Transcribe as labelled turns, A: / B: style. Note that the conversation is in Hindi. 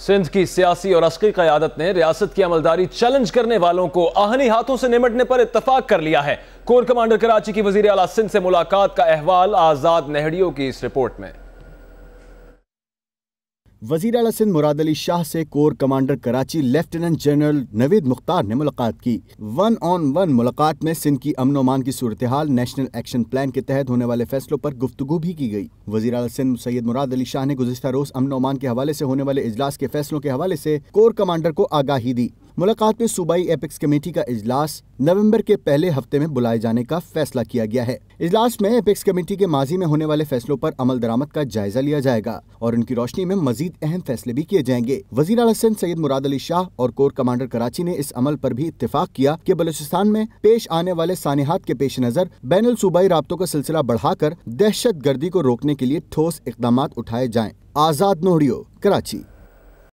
A: सिंध की सियासी और अस्करी क़यादत ने रियासत की अमलदारी चैलेंज करने वालों को आहनी हाथों से निमटने पर इत्तफाक कर लिया है। कोर कमांडर कराची की वज़ीर आला सिंध से मुलाकात का अहवाल आजाद नेहड़ियों की इस रिपोर्ट में।
B: वज़ीर आला सिंध मुराद अली शाह से core commander Karachi lieutenant general Naveed Mukhtar ने मुलाकात की। 1-on-1 मुलाकात में सिंध की अमन अमान की सूरत हाल, नेशनल एक्शन प्लान के तहत होने वाले फैसलों पर गुफ्तगू भी की गई। वज़ीर आला सिंध सैयद मुराद अली शाह ने गुज़िश्ता रोज अमन अमान के हवाले से होने वाले इजलास के फैसलों के हवाले से कोर कमांडर को आगाही दी। मुलाकात में सूबाई एपेक्स कमेटी का इजलास नवंबर के पहले हफ्ते में बुलाए जाने का फैसला किया गया है। इजलास में एपेक्स कमेटी के माजी में होने वाले फैसलों पर अमल दरामद का जायजा लिया जाएगा और उनकी रोशनी में मजीद अहम फैसले भी किए जाएंगे। वज़ीर आला सिंध सैयद मुराद अली शाह और कोर कमांडर कराची ने इस अमल पर भी इत्तेफाक किया कि बलूचिस्तान में पेश आने वाले सानिहात के पेश नजर बैनुल सूबाई राब्तों का सिलसिला बढ़ाकर दहशत गर्दी को रोकने के लिए ठोस इक़दामात उठाए जाएं। आजाद नेहड़ियों, कराची।